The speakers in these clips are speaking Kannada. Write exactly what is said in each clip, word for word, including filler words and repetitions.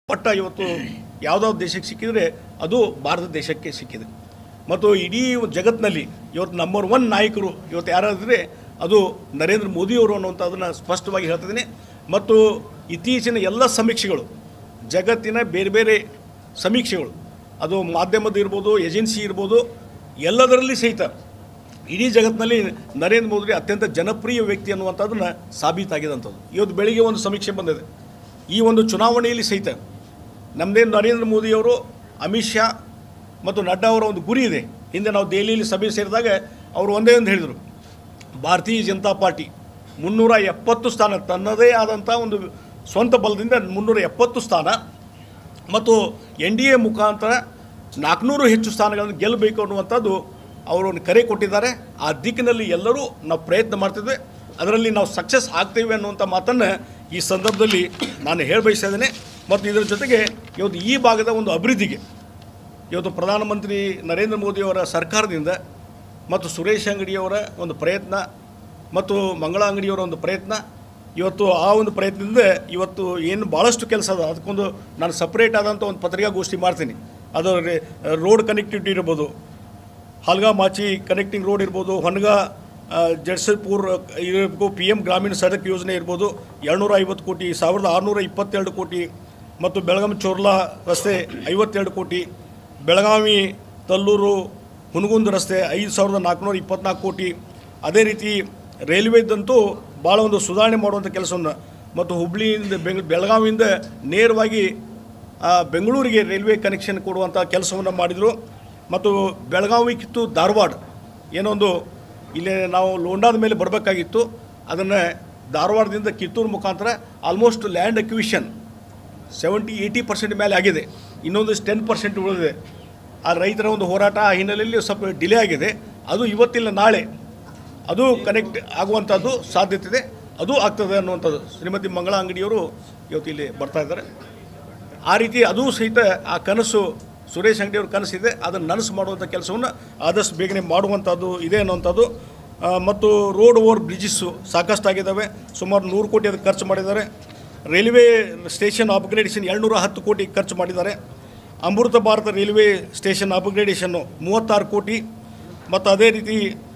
ಪಟ್ಟ ಇವತ್ತು ಯಾವುದಾದ್ರು ದೇಶಕ್ಕೆ ಸಿಕ್ಕಿದರೆ ಅದು ಭಾರತ ದೇಶಕ್ಕೆ ಸಿಕ್ಕಿದೆ. ಮತ್ತು ಇಡೀ ಜಗತ್ತಿನಲ್ಲಿ ಇವತ್ತು ನಂಬರ್ ಒನ್ ನಾಯಕರು ಇವತ್ತು ಯಾರಾದರೆ ಅದು ನರೇಂದ್ರ ಮೋದಿಯವರು ಅನ್ನುವಂಥದ್ದನ್ನು ಸ್ಪಷ್ಟವಾಗಿ ಹೇಳ್ತಿದ್ದೀನಿ. ಮತ್ತು ಇತ್ತೀಚಿನ ಎಲ್ಲ ಸಮೀಕ್ಷೆಗಳು, ಜಗತ್ತಿನ ಬೇರೆ ಬೇರೆ ಸಮೀಕ್ಷೆಗಳು, ಅದು ಮಾಧ್ಯಮದ ಇರ್ಬೋದು, ಏಜೆನ್ಸಿ ಇರ್ಬೋದು, ಎಲ್ಲದರಲ್ಲಿ ಸಹಿತ ಇಡೀ ಜಗತ್ತಿನಲ್ಲಿ ನರೇಂದ್ರ ಮೋದಿ ಅತ್ಯಂತ ಜನಪ್ರಿಯ ವ್ಯಕ್ತಿ ಅನ್ನುವಂಥದ್ದನ್ನು ಸಾಬೀತಾಗಿದಂಥದ್ದು. ಇವತ್ತು ಬೆಳಿಗ್ಗೆ ಒಂದು ಸಮೀಕ್ಷೆ ಬಂದಿದೆ. ಈ ಒಂದು ಚುನಾವಣೆಯಲ್ಲಿ ಸಹಿತ ನಮ್ಮದೇನು ನರೇಂದ್ರ ಮೋದಿಯವರು, ಅಮಿತ್ ಶಾ ಮತ್ತು ನಡ್ಡಾ ಅವರ ಒಂದು ಗುರಿ ಇದೆ. ಹಿಂದೆ ನಾವು ದೆಹಲಿಯಲ್ಲಿ ಸಭೆ ಸೇರಿದಾಗ ಅವರು ಒಂದೇ ಒಂದು ಹೇಳಿದರು, ಭಾರತೀಯ ಜನತಾ ಪಾರ್ಟಿ ಮುನ್ನೂರ ಎಪ್ಪತ್ತು ಸ್ಥಾನ ತನ್ನದೇ ಆದಂಥ ಒಂದು ಸ್ವಂತ ಬಲದಿಂದ ಮುನ್ನೂರ ಎಪ್ಪತ್ತು ಸ್ಥಾನ ಮತ್ತು ಎನ್ ಡಿ ಎ ಮುಖಾಂತರ ನಾಲ್ಕುನೂರು ಹೆಚ್ಚು ಸ್ಥಾನಗಳನ್ನು ಗೆಲ್ಲಬೇಕು ಅನ್ನುವಂಥದ್ದು ಅವರು ಒಂದು ಕರೆ ಕೊಟ್ಟಿದ್ದಾರೆ. ಆ ದಿಕ್ಕಿನಲ್ಲಿ ಎಲ್ಲರೂ ನಾವು ಪ್ರಯತ್ನ ಮಾಡ್ತಿದ್ವಿ, ಅದರಲ್ಲಿ ನಾವು ಸಕ್ಸಸ್ ಆಗ್ತೇವೆ ಅನ್ನುವಂಥ ಮಾತನ್ನು ಈ ಸಂದರ್ಭದಲ್ಲಿ ನಾನು ಹೇಳ ಬಯಸ್ತಾ ಇದ್ದೇನೆ. ಮತ್ತು ಇದರ ಜೊತೆಗೆ ಇವತ್ತು ಈ ಭಾಗದ ಒಂದು ಅಭಿವೃದ್ಧಿಗೆ ಇವತ್ತು ಪ್ರಧಾನಮಂತ್ರಿ ನರೇಂದ್ರ ಮೋದಿಯವರ ಸರ್ಕಾರದಿಂದ ಮತ್ತು ಸುರೇಶ್ ಅಂಗಡಿಯವರ ಒಂದು ಪ್ರಯತ್ನ ಮತ್ತು ಮಂಗಳ ಅಂಗಡಿಯವರ ಒಂದು ಪ್ರಯತ್ನ, ಇವತ್ತು ಆ ಒಂದು ಪ್ರಯತ್ನದಿಂದ ಇವತ್ತು ಏನು ಭಾಳಷ್ಟು ಕೆಲಸ ಅದ. ಅದಕ್ಕೊಂದು ನಾನು ಸಪ್ರೇಟ್ ಆದಂಥ ಒಂದು ಪತ್ರಿಕಾಗೋಷ್ಠಿ ಮಾಡ್ತೀನಿ. ಅದು ರೋಡ್ ಕನೆಕ್ಟಿವಿಟಿ ಇರ್ಬೋದು, ಹಲ್ಗಾ ಮಾಚಿ ಕನೆಕ್ಟಿಂಗ್ ರೋಡ್ ಇರ್ಬೋದು, ಹೊನ್ಗಾ ಜಡ್ಸಲ್ಪುರ್ ಇರಬೇಕು, ಪಿ ಎಮ್ ಗ್ರಾಮೀಣ ಸಡಕ್ ಯೋಜನೆ ಇರ್ಬೋದು, ಏಳ್ನೂರ ಐವತ್ತು ಕೋಟಿ, ಸಾವಿರದ ಆರುನೂರ ಇಪ್ಪತ್ತೆರಡು ಕೋಟಿ, ಮತ್ತು ಬೆಳಗಾವಿ ಚೋರ್ಲಾ ರಸ್ತೆ ಐವತ್ತೆರಡು ಕೋಟಿ, ಬೆಳಗಾವಿ ತಲ್ಲೂರು ಹುನಗುಂದ ರಸ್ತೆ ಐದು ಸಾವಿರದ ನಾಲ್ಕುನೂರ ಇಪ್ಪತ್ನಾಲ್ಕು ಕೋಟಿ. ಅದೇ ರೀತಿ ರೈಲ್ವೇದಂತೂ ಭಾಳ ಒಂದು ಸುಧಾರಣೆ ಮಾಡುವಂಥ ಕೆಲಸವನ್ನು, ಮತ್ತು ಹುಬ್ಳಿಯಿಂದ ಬೆಂಗ್ ಬೆಳಗಾವಿಯಿಂದ ನೇರವಾಗಿ ಬೆಂಗಳೂರಿಗೆ ರೈಲ್ವೆ ಕನೆಕ್ಷನ್ ಕೊಡುವಂಥ ಕೆಲಸವನ್ನು ಮಾಡಿದರು. ಮತ್ತು ಬೆಳಗಾವಿ ಕಿತ್ತು ಧಾರವಾಡ ಏನೊಂದು ಇಲ್ಲಿ ನಾವು ಲೋಂಡಾದ ಮೇಲೆ ಬರಬೇಕಾಗಿತ್ತು, ಅದನ್ನು ಧಾರವಾಡದಿಂದ ಕಿತ್ತೂರು ಮುಖಾಂತರ almost land acquisition seventy eighty percent ಮೇಲೆ ಆಗಿದೆ. ಇನ್ನೊಂದಿಷ್ಟು ಟೆನ್ ಪರ್ಸೆಂಟ್ ಉಳಿದಿದೆ. ಆ ರೈತರ ಒಂದು ಹೋರಾಟ ಆ ಹಿನ್ನೆಲೆಯಲ್ಲಿ ಸ್ವಲ್ಪ ಡಿಲೇ ಆಗಿದೆ. ಅದು ಇವತ್ತಿಲ್ಲ ನಾಳೆ ಅದು ಕನೆಕ್ಟ್ ಆಗುವಂಥದ್ದು ಸಾಧ್ಯತೆ ಇದೆ, ಅದು ಆಗ್ತದೆ ಅನ್ನುವಂಥದ್ದು ಶ್ರೀಮತಿ ಮಂಗಳ ಅಂಗಡಿಯವರು ಇವತ್ತು ಇಲ್ಲಿ ಬರ್ತಾ ಇದ್ದಾರೆ. ಆ ರೀತಿ ಅದು ಸಹಿತ ಆ ಕನಸು ಸುರೇಶ್ ಅಂಗಡಿಯವ್ರ ಕನಸಿದೆ, ಅದನ್ನು ನನಸು ಮಾಡುವಂಥ ಕೆಲಸವನ್ನು ಆದಷ್ಟು ಬೇಗನೆ ಮಾಡುವಂಥದ್ದು ಇದೆ ಅನ್ನುವಂಥದ್ದು. ಮತ್ತು ರೋಡ್ ಓವರ್ ಬ್ರಿಡ್ಜಸ್ಸು ಸಾಕಷ್ಟಾಗಿದ್ದಾವೆ, ಸುಮಾರು ನೂರು ಕೋಟಿ ಅದಕ್ಕೆ ಖರ್ಚು ಮಾಡಿದ್ದಾರೆ. ರೈಲ್ವೆ ಸ್ಟೇಷನ್ ಅಪ್ಗ್ರೇಡೇಷನ್ ಏಳ್ನೂರ ಹತ್ತು ಕೋಟಿ ಖರ್ಚು ಮಾಡಿದ್ದಾರೆ. ಅಮೃತ ಭಾರತ ರೈಲ್ವೆ ಸ್ಟೇಷನ್ ಅಪ್ಗ್ರೇಡೇಷನ್ನು ಮೂವತ್ತಾರು ಕೋಟಿ. ಮತ್ತು ಅದೇ ರೀತಿ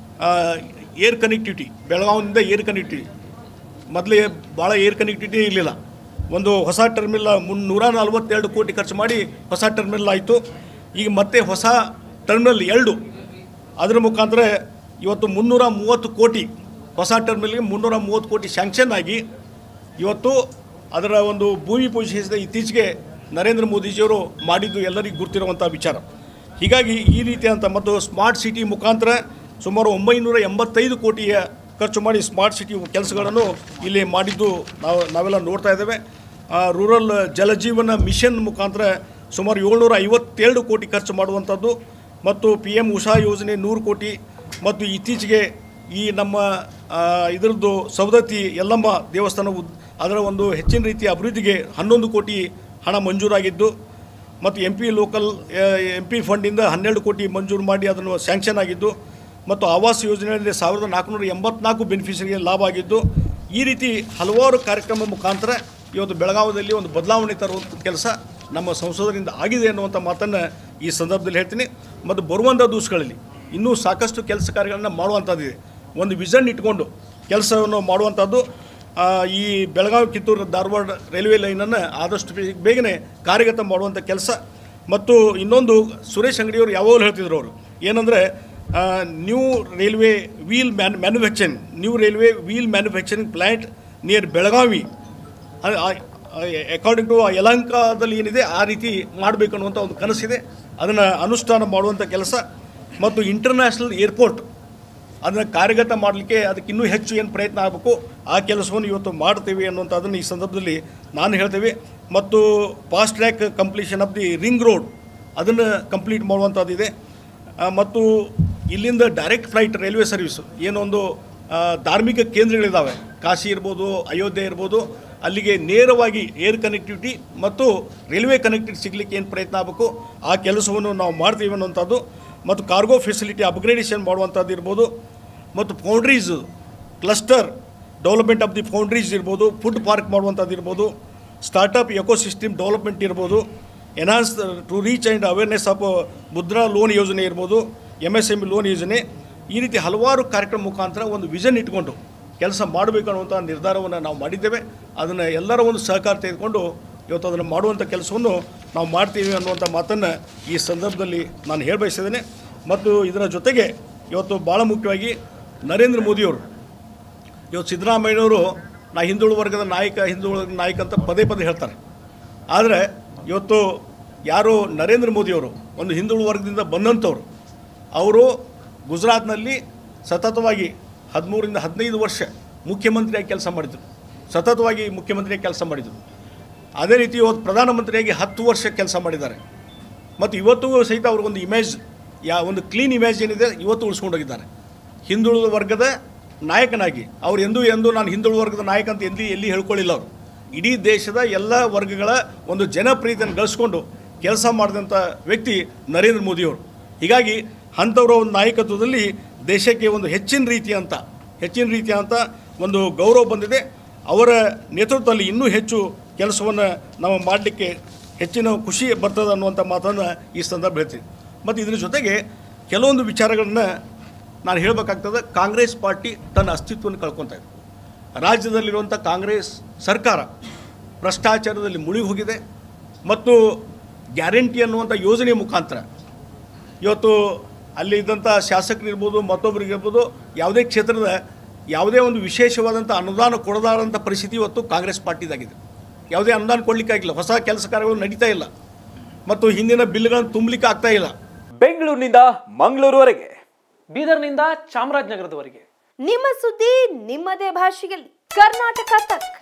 ಏರ್ ಕನೆಕ್ಟಿವಿಟಿ, ಬೆಳಗಾವಿಯಿಂದ ಏರ್ ಕನೆಕ್ಟಿವಿಟಿ, ಮೊದಲೇ ಭಾಳ ಏರ್ ಕನೆಕ್ಟಿವಿಟಿ ಇರಲಿಲ್ಲ. ಒಂದು ಹೊಸ ಟರ್ಮಿನಲ್ ಮುನ್ನೂರ ನಲ್ವತ್ತೆರಡು ಕೋಟಿ ಖರ್ಚು ಮಾಡಿ ಹೊಸ ಟರ್ಮಿನಲ್ ಆಯಿತು. ಈಗ ಮತ್ತೆ ಹೊಸ ಟರ್ಮಿನಲ್ ಎರಡು, ಅದರ ಮುಖಾಂತರ ಇವತ್ತು ಮುನ್ನೂರ ಮೂವತ್ತು ಕೋಟಿ ಹೊಸ ಟರ್ಮಿನಲ್ಗೆ ಮುನ್ನೂರ ಮೂವತ್ತು ಕೋಟಿ ಸ್ಯಾಂಕ್ಷನ್ ಆಗಿ ಇವತ್ತು ಅದರ ಒಂದು ಭೂಮಿ ಪೂಜೆ ಇತ್ತೀಚೆಗೆ ನರೇಂದ್ರ ಮೋದಿಜಿಯವರು ಮಾಡಿದ್ದು ಎಲ್ಲರಿಗೂ ಗುರ್ತಿರುವಂಥ ವಿಚಾರ. ಹೀಗಾಗಿ ಈ ರೀತಿಯಂಥ ಮತ್ತು ಸ್ಮಾರ್ಟ್ ಸಿಟಿ ಮುಖಾಂತರ ಸುಮಾರು ಒಂಬೈನೂರ ಎಂಬತ್ತೈದು ಕೋಟಿಯ ಖರ್ಚು ಮಾಡಿ ಸ್ಮಾರ್ಟ್ ಸಿಟಿ ಕೆಲಸಗಳನ್ನು ಇಲ್ಲಿ ಮಾಡಿದ್ದು ನಾವು ನಾವೆಲ್ಲ ನೋಡ್ತಾ ಇದ್ದೇವೆ. ರೂರಲ್ ಜಲಜೀವನ ಮಿಷನ್ ಮುಖಾಂತರ ಸುಮಾರು ಏಳ್ನೂರ ಐವತ್ತೆರಡು ಕೋಟಿ ಖರ್ಚು ಮಾಡುವಂಥದ್ದು, ಮತ್ತು ಪಿ ಎಮ್ ಉಷಾ ಯೋಜನೆ ನೂರು ಕೋಟಿ, ಮತ್ತು ಇತ್ತೀಚೆಗೆ ಈ ನಮ್ಮ ಇದರದ್ದು ಸವದತ್ತಿ ಯಲ್ಲಮ್ಮ ದೇವಸ್ಥಾನ ಅದರ ಒಂದು ಹೆಚ್ಚಿನ ರೀತಿಯ ಅಭಿವೃದ್ಧಿಗೆ ಹನ್ನೊಂದು ಕೋಟಿ ಹಣ ಮಂಜೂರಾಗಿದ್ದು, ಮತ್ತು M P local M P ಫಂಡಿಂದ ಹನ್ನೆರಡು ಕೋಟಿ ಮಂಜೂರು ಮಾಡಿ ಅದನ್ನು ಸ್ಯಾಂಕ್ಷನ್ ಆಗಿದ್ದು, ಮತ್ತು ಆವಾಸ್ ಯೋಜನೆಯಲ್ಲಿ ಸಾವಿರದ ನಾಲ್ಕುನೂರ ಎಂಬತ್ನಾಲ್ಕು ಬೆನಿಫಿಷರಿಗೆ ಲಾಭ ಆಗಿದ್ದು. ಈ ರೀತಿ ಹಲವಾರು ಕಾರ್ಯಕ್ರಮ ಮುಖಾಂತರ ಇವತ್ತು ಬೆಳಗಾವಿಯಲ್ಲಿ ಒಂದು ಬದಲಾವಣೆ ತರುವಂಥ ಕೆಲಸ ನಮ್ಮ ಸಂಸದರಿಂದ ಆಗಿದೆ ಅನ್ನುವಂಥ ಮಾತನ್ನು ಈ ಸಂದರ್ಭದಲ್ಲಿ ಹೇಳ್ತೀನಿ. ಮತ್ತು ಬರುವಂಥ ದಿವಸಗಳಲ್ಲಿ ಇನ್ನೂ ಸಾಕಷ್ಟು ಕೆಲಸ ಕಾರ್ಯಗಳನ್ನು ಮಾಡುವಂಥದ್ದಿದೆ. ಒಂದು ವಿಷನ್ ಇಟ್ಕೊಂಡು ಕೆಲಸವನ್ನು ಮಾಡುವಂಥದ್ದು. ಈ ಬೆಳಗಾವಿ ಕಿತ್ತೂರು ಧಾರವಾಡ ರೈಲ್ವೆ ಲೈನನ್ನು ಆದಷ್ಟು ಬೇಗನೆ ಕಾರ್ಯಗತ ಮಾಡುವಂಥ ಕೆಲಸ. ಮತ್ತು ಇನ್ನೊಂದು ಸುರೇಶ್ ಅಂಗಡಿಯವರು ಯಾವಾಗಲೂ ಹೇಳ್ತಿದ್ರು, ಅವರು ಏನಂದರೆ new railway wheel man manufacturing new railway wheel manufacturing plant near Belagavi, according to ಯಲಹಂಕದಲ್ಲಿ ಏನಿದೆ ಆ ರೀತಿ ಮಾಡಬೇಕು ಅನ್ನುವಂಥ ಒಂದು ಕನಸಿದೆ. ಅದನ್ನು ಅನುಷ್ಠಾನ ಮಾಡುವಂಥ ಕೆಲಸ. ಮತ್ತು ಇಂಟರ್ನ್ಯಾಷನಲ್ ಏರ್ಪೋರ್ಟ್ ಅದನ್ನು ಕಾರ್ಯಗತ ಮಾಡಲಿಕ್ಕೆ ಅದಕ್ಕೆ ಇನ್ನೂ ಹೆಚ್ಚು ಏನು ಪ್ರಯತ್ನ ಆಗಬೇಕು, ಆ ಕೆಲಸವನ್ನು ಇವತ್ತು ಮಾಡ್ತೇವೆ ಅನ್ನುವಂಥದ್ದನ್ನು ಈ ಸಂದರ್ಭದಲ್ಲಿ ನಾನು ಹೇಳ್ತೇವೆ. ಮತ್ತು fast track completion of the ring road ಅದನ್ನು ಕಂಪ್ಲೀಟ್ ಮಾಡುವಂಥದ್ದಿದೆ. ಮತ್ತು ಇಲ್ಲಿಂದ ಡೈರೆಕ್ಟ್ ಫ್ಲೈಟ್ ರೈಲ್ವೆ ಸರ್ವಿಸು ಏನೊಂದು ಧಾರ್ಮಿಕ ಕೇಂದ್ರಗಳಿದ್ದಾವೆ, ಕಾಶಿ ಇರ್ಬೋದು, ಅಯೋಧ್ಯೆ ಇರ್ಬೋದು, ಅಲ್ಲಿಗೆ ನೇರವಾಗಿ ಏರ್ ಕನೆಕ್ಟಿವಿಟಿ ಮತ್ತು ರೈಲ್ವೆ ಕನೆಕ್ಟಿವಿಟಿ ಸಿಗಲಿಕ್ಕೆ ಏನು ಪ್ರಯತ್ನ ಆಗಬೇಕು ಆ ಕೆಲಸವನ್ನು ನಾವು ಮಾಡ್ತೀವಿ ಅನ್ನುವಂಥದ್ದು. ಮತ್ತು ಕಾರ್ಗೋ ಫೆಸಿಲಿಟಿ ಅಪ್ಗ್ರೇಡೇಷನ್ ಮಾಡುವಂಥದ್ದು ಇರ್ಬೋದು, ಮತ್ತು foundries cluster development of the foundries ಇರ್ಬೋದು, ಫುಡ್ ಪಾರ್ಕ್ ಮಾಡುವಂಥದ್ದು ಇರ್ಬೋದು, ಸ್ಟಾರ್ಟಪ್ ಎಕೋಸಿಸ್ಟಮ್ ಡೆವಲಪ್ಮೆಂಟ್ ಇರ್ಬೋದು, enhance to reach and awareness of Mudra loan ಯೋಜನೆ ಇರ್ಬೋದು, M S M E loan ಯೋಜನೆ, ಈ ರೀತಿ ಹಲವಾರು ಕಾರ್ಯಕ್ರಮ ಮುಖಾಂತರ ಒಂದು ವಿಷನ್ ಇಟ್ಕೊಂಡು ಕೆಲಸ ಮಾಡಬೇಕು ಅನ್ನುವಂಥ ನಿರ್ಧಾರವನ್ನು ನಾವು ಮಾಡಿದ್ದೇವೆ. ಅದನ್ನು ಎಲ್ಲರ ಒಂದು ಸಹಕಾರ ತೆಗೆದುಕೊಂಡು ಇವತ್ತು ಅದನ್ನು ಮಾಡುವಂಥ ಕೆಲಸವನ್ನು ನಾವು ಮಾಡ್ತೀವಿ ಅನ್ನುವಂಥ ಮಾತನ್ನು ಈ ಸಂದರ್ಭದಲ್ಲಿ ನಾನು ಹೇಳಬಯಸಿದ್ದೇನೆ. ಮತ್ತು ಇದರ ಜೊತೆಗೆ ಇವತ್ತು ಭಾಳ ಮುಖ್ಯವಾಗಿ ನರೇಂದ್ರ ಮೋದಿಯವರು ಇವತ್ತು ಸಿದ್ದರಾಮಯ್ಯನವರು ನಾ ಹಿಂದುಳಿದ ವರ್ಗದ ನಾಯಕ ಹಿಂದುಳಿದ ನಾಯಕ ಅಂತ ಪದೇ ಪದೇ ಹೇಳ್ತಾರೆ. ಆದರೆ ಇವತ್ತು ಯಾರು ನರೇಂದ್ರ ಮೋದಿಯವರು ಒಂದು ಹಿಂದುಳಿದ ವರ್ಗದಿಂದ ಬಂದಂಥವ್ರು, ಅವರು ಗುಜರಾತ್ನಲ್ಲಿ ಸತತವಾಗಿ ಹದಿಮೂರಿಂದ ಹದಿನೈದು ವರ್ಷ ಮುಖ್ಯಮಂತ್ರಿಯಾಗಿ ಕೆಲಸ ಮಾಡಿದರು, ಸತತವಾಗಿ ಮುಖ್ಯಮಂತ್ರಿಯಾಗಿ ಕೆಲಸ ಮಾಡಿದರು. ಅದೇ ರೀತಿ ಇವತ್ತು ಪ್ರಧಾನಮಂತ್ರಿಯಾಗಿ ಹತ್ತು ವರ್ಷ ಕೆಲಸ ಮಾಡಿದ್ದಾರೆ. ಮತ್ತು ಇವತ್ತಿಗೂ ಸಹಿತ ಅವ್ರಿಗೊಂದು ಇಮೇಜ್, ಯಾ ಒಂದು ಕ್ಲೀನ್ ಇಮೇಜ್ ಏನಿದೆ ಇವತ್ತು ಉಳಿಸ್ಕೊಂಡೋಗಿದ್ದಾರೆ. ಹಿಂದುಳಿದ ವರ್ಗದ ನಾಯಕನಾಗಿ ಅವ್ರು ಎಂದೂ ಎಂದೂ ನಾನು ಹಿಂದುಳಿದ ವರ್ಗದ ನಾಯಕ ಅಂತ ಎಲ್ಲಿ ಎಲ್ಲಿ ಹೇಳ್ಕೊಳ್ಳಿಲ್ಲ. ಅವರು ಇಡೀ ದೇಶದ ಎಲ್ಲ ವರ್ಗಗಳ ಒಂದು ಜನಪ್ರಿಯತೆಯನ್ನು ಗಳಿಸ್ಕೊಂಡು ಕೆಲಸ ಮಾಡಿದಂಥ ವ್ಯಕ್ತಿ ನರೇಂದ್ರ ಮೋದಿಯವರು. ಹೀಗಾಗಿ ಅಂಥವರ ಒಂದು ನಾಯಕತ್ವದಲ್ಲಿ ದೇಶಕ್ಕೆ ಒಂದು ಹೆಚ್ಚಿನ ರೀತಿಯಂಥ ಹೆಚ್ಚಿನ ರೀತಿಯಂಥ ಒಂದು ಗೌರವ ಬಂದಿದೆ. ಅವರ ನೇತೃತ್ವದಲ್ಲಿ ಇನ್ನೂ ಹೆಚ್ಚು ಕೆಲಸವನ್ನು ನಾವು ಮಾಡಲಿಕ್ಕೆ ಹೆಚ್ಚಿನ ಖುಷಿ ಬರ್ತದೆ ಅನ್ನುವಂಥ ಮಾತನ್ನು ಈ ಸಂದರ್ಭ ಹೇಳ್ತೀನಿ. ಮತ್ತು ಇದರ ಜೊತೆಗೆ ಕೆಲವೊಂದು ವಿಚಾರಗಳನ್ನು ನಾನು ಹೇಳಬೇಕಾಗ್ತದೆ. ಕಾಂಗ್ರೆಸ್ ಪಾರ್ಟಿ ತನ್ನ ಅಸ್ತಿತ್ವವನ್ನು ಕಳ್ಕೊತಾ ಇದೆ. ರಾಜ್ಯದಲ್ಲಿರುವಂಥ ಕಾಂಗ್ರೆಸ್ ಸರ್ಕಾರ ಭ್ರಷ್ಟಾಚಾರದಲ್ಲಿ ಮುಳುಗಿ ಹೋಗಿದೆ. ಮತ್ತು ಗ್ಯಾರಂಟಿ ಅನ್ನುವಂಥ ಯೋಜನೆ ಮುಖಾಂತರ ಇವತ್ತು ಅಲ್ಲಿ ಇದ್ದಂಥ ಶಾಸಕರಿರ್ಬೋದು, ಮತ್ತೊಬ್ಬರಿಗಿರ್ಬೋದು, ಯಾವುದೇ ಕ್ಷೇತ್ರದ ಯಾವುದೇ ಒಂದು ವಿಶೇಷವಾದಂಥ ಅನುದಾನ ಕೊಡದಾರಂಥ ಪರಿಸ್ಥಿತಿ ಇವತ್ತು ಕಾಂಗ್ರೆಸ್ ಪಾರ್ಟಿದಾಗಿದೆ. ಯಾವುದೇ ಅನುದಾನ ಕೊಡಲಿಕ್ಕಾಗಿಲ್ಲ, ಹೊಸ ಕೆಲಸ ಕಾರ್ಯಗಳು ನಡೀತಾ ಇಲ್ಲ, ಮತ್ತು ಹಿಂದಿನ ಬಿಲ್ಗಳನ್ನು ತುಂಬಲಿಕ್ಕೆ ಆಗ್ತಾ ಇಲ್ಲ. ಬೆಂಗಳೂರಿನಿಂದ ಮಂಗಳೂರುವರೆಗೆ, ಬೀದರ್ನಿಂದ ಚಾಮರಾಜನಗರದವರೆಗೆ ನಿಮ್ಮ ಸುದ್ದಿ ನಿಮ್ಮದೇ ಭಾಷೆಯಲ್ಲಿ. ಕರ್ನಾಟಕ ತಕ್.